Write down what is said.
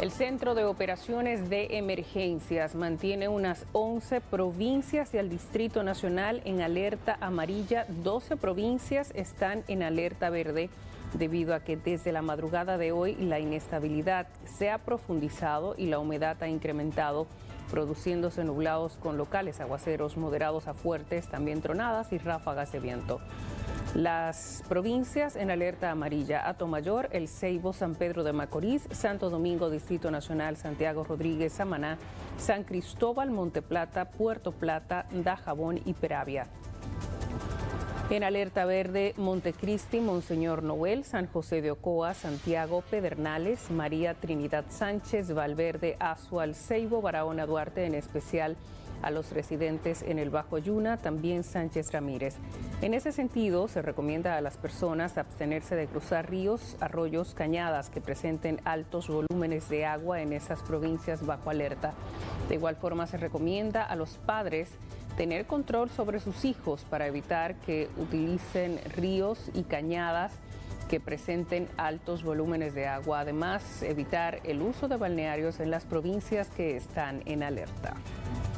El Centro de Operaciones de Emergencias mantiene unas 11 provincias del Distrito Nacional en alerta amarilla. 12 provincias están en alerta verde debido a que desde la madrugada de hoy la inestabilidad se ha profundizado y la humedad ha incrementado, produciéndose nublados con locales aguaceros moderados a fuertes, también tronadas y ráfagas de viento. Las provincias en alerta amarilla: Atomayor, El Ceibo, San Pedro de Macorís, Santo Domingo, Distrito Nacional, Santiago Rodríguez, Samaná, San Cristóbal, Monte Plata, Puerto Plata, Dajabón y Peravia. En alerta verde: Montecristi, Monseñor Noel, San José de Ocoa, Santiago, Pedernales, María Trinidad Sánchez, Valverde, Azua, El Ceibo, Barahona, Duarte, en especial a los residentes en el Bajo Yuna, también Sánchez Ramírez. En ese sentido, se recomienda a las personas abstenerse de cruzar ríos, arroyos, cañadas que presenten altos volúmenes de agua en esas provincias bajo alerta. De igual forma, se recomienda a los padres tener control sobre sus hijos para evitar que utilicen ríos y cañadas que presenten altos volúmenes de agua. Además, evitar el uso de balnearios en las provincias que están en alerta.